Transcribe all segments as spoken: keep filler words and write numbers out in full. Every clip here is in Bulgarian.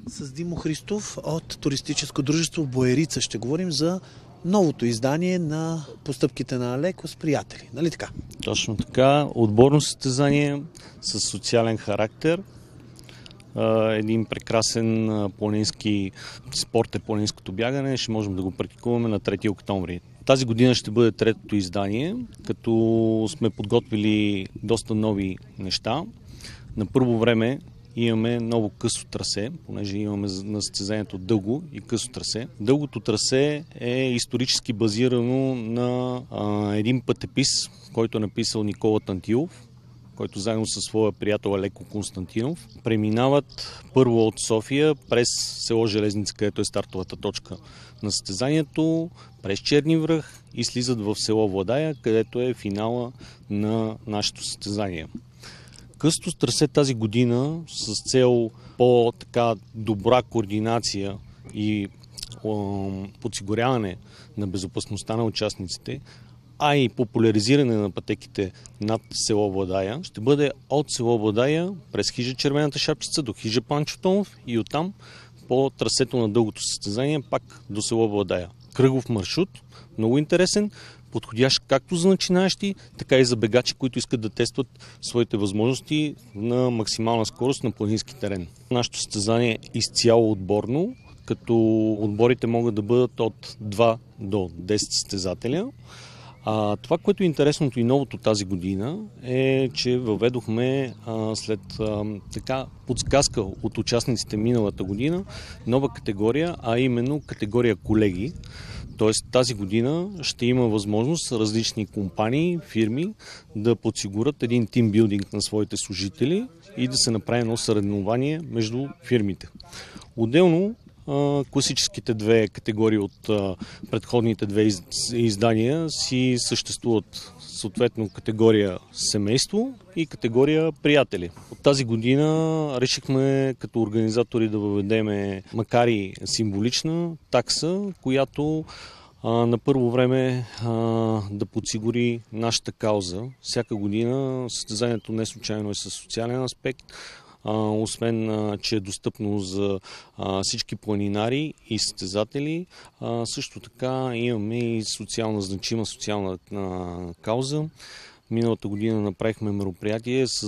С Димо Христов от туристическо дружество Боерица ще говорим за новото издание на постъпките на Алеко с приятели. Нали така? Точно така. Отборно състезание с социален характер. Един прекрасен планински спорт е планинското бягане. Ще можем да го практикуваме на трети октомври. Тази година ще бъде третото издание, като сме подготвили доста нови неща. На първо време имаме ново късо трасе, понеже имаме на състезанието дълго и късо трасе. Дългото трасе е исторически базирано на а, един пътепис, който е написал Никола Тантилов, който заедно със своя приятел Алеко Константинов преминават първо от София през село Железница, където е стартовата точка на състезанието, през Черни връх и слизат в село Владая, където е финала на нашето състезание. Късото трасе тази година с цел по-така добра координация и подсигуряване на безопасността на участниците, а и популяризиране на пътеките над село Владая, ще бъде от село Владая през хижа Червената шапчица до хижа Панчо Томов и оттам по трасето на дългото състезание пак до село Владая. Кръгов маршрут, много интересен, подходящ както за начинаещи, така и за бегачи, които искат да тестват своите възможности на максимална скорост на планински терен. Нашето състезание е изцяло отборно, като отборите могат да бъдат от два до десет състезателя. А, това, което е интересното и новото тази година е, че въведохме а, след а, така подсказка от участниците миналата година нова категория, а именно категория колеги. Тоест тази година ще има възможност различни компании, фирми да подсигурят един тимбилдинг на своите служители и да се направи едно съревнование между фирмите. Отделно класическите две категории от предходните две издания си съществуват, съответно категория семейство и категория приятели. От тази година решихме като организатори да въведеме, макар и символична такса, която на първо време да подсигури нашата кауза. Всяка година състезанието не случайно е със социален аспект, освен, че е достъпно за всички планинари и състезатели. Също така имаме и социална значима социална кауза. Миналата година направихме мероприятие с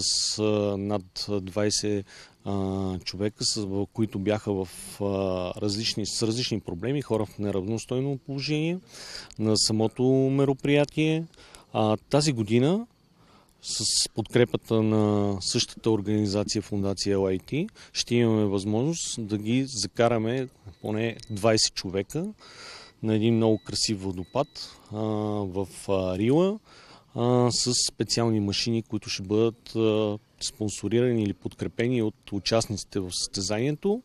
над двайсет човека, които бяха в различни, с различни проблеми, хора в неравностойно положение на самото мероприятие. Тази година с подкрепата на същата организация Фондация Ел Ай Ти ще имаме възможност да ги закараме поне двайсет човека на един много красив водопад а, в а, Рила а, с специални машини, които ще бъдат а, спонсорирани или подкрепени от участниците в състезанието.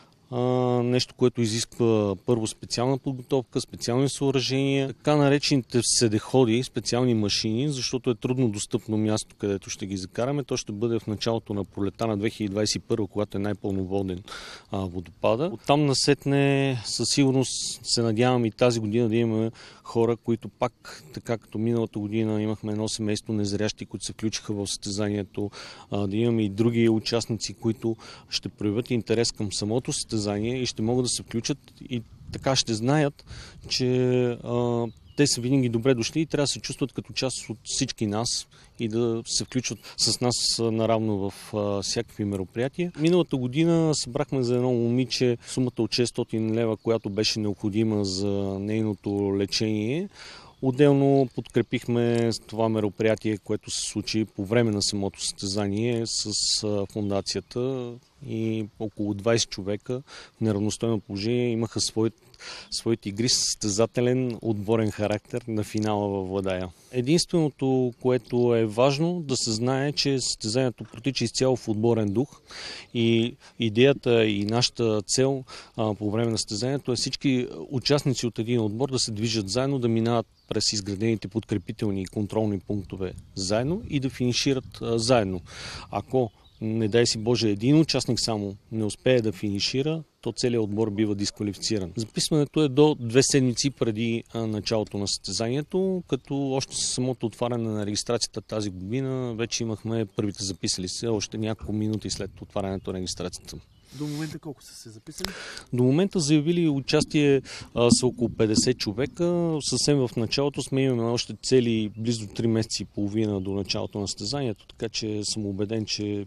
Uh, нещо, което изисква първо специална подготовка, специални съоръжения, така наречените седеходи, специални машини, защото е трудно достъпно място, където ще ги закараме. То ще бъде в началото на пролета на две хиляди двайсет и първа, когато е най-пълноводен uh, водопада. Оттам насетне със сигурност се надявам и тази година да имаме хора, които пак, така като миналата година имахме едно семейство незрящи, които се включиха в състезанието, uh, да имаме и други участници, които ще проявят интерес към самото състезание и ще могат да се включат и така ще знаят, че а, те са винаги добре дошли и трябва да се чувстват като част от всички нас и да се включват с нас наравно в а, всякакви мероприятия. Миналата година събрахме за едно момиче сумата от шестстотин лева, която беше необходима за нейното лечение. Отделно подкрепихме това мероприятие, което се случи по време на самото състезание с фондацията и около двайсет човека в неравностойно положение имаха своите своите игри с състезателен отборен характер на финала във Владая. Единственото, което е важно да се знае, че състезанието протича изцяло в отборен дух и идеята и нашата цел а, по време на състезанието е всички участници от един отбор да се движат заедно, да минават през изградените подкрепителни и контролни пунктове заедно и да финишират а, заедно. Ако не дай си Боже, един участник само не успее да финишира, то целият отбор бива дисквалифициран. Записването е до две седмици преди началото на състезанието, като още с самото отваряне на регистрацията тази година вече имахме първите записали се, още няколко минути след отварянето на регистрацията. До момента колко са се записали? До момента заявили участие а, са около петдесет човека. Съвсем в началото сме имаме още цели близо три месеца и половина до началото на състезанието, така че съм убеден, че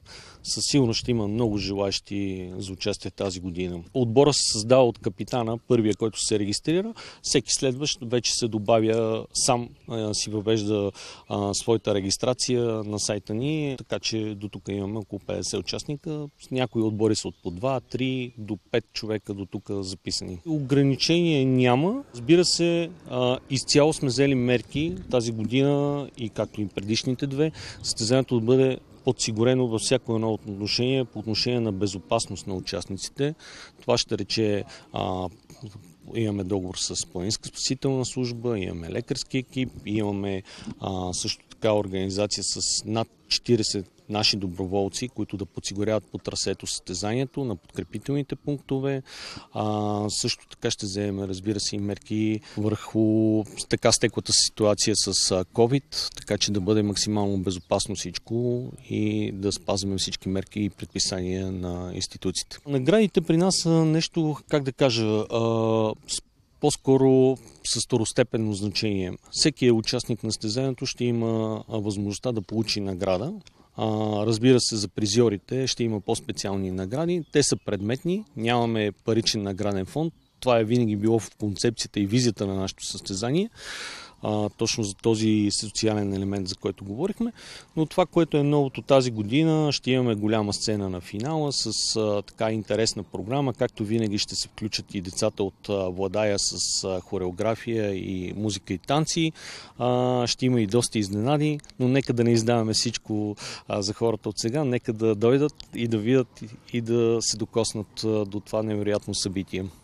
със сигурност ще има много желащи за участие тази година. Отбора се създава от капитана, първия, който се регистрира. Всеки следващ вече се добавя сам, а, си въвежда а, своята регистрация на сайта ни, така че до тук имаме около петдесет участника. Някои отбори са от по два, три до пет човека до тук записани. Ограничение няма. Разбира се, а, изцяло сме взели мерки тази година и както и предишните две, състезанието да бъде подсигурено във всяко едно отношение по отношение на безопасност на участниците. Това ще рече а, имаме договор с Планинска спасителна служба, имаме лекарски екип, имаме а, също така организация с над четиридесет наши доброволци, които да подсигуряват по трасето състезанието на подкрепителните пунктове. А, също така ще вземем, разбира се, и мерки върху така стеклата ситуация с COVID, така че да бъде максимално безопасно всичко и да спазваме всички мерки и предписания на институциите. Наградите при нас са нещо, как да кажа, а, по-скоро с второстепенно значение. Всеки участник на състезанието ще има възможността да получи награда. А, разбира се, за призьорите ще има по-специални награди. Те са предметни, нямаме паричен награден фонд. Това е винаги било в концепцията и визията на нашето състезание. А, точно за този социален елемент, за който говорихме. Но това, което е новото тази година, ще имаме голяма сцена на финала с а, така интересна програма. Както винаги ще се включат и децата от а, Владая с а, хореография и музика и танци. А, ще има и доста изненади, но нека да не издаваме всичко а, за хората от сега. Нека да дойдат и да видят и да се докоснат а, до това невероятно събитие.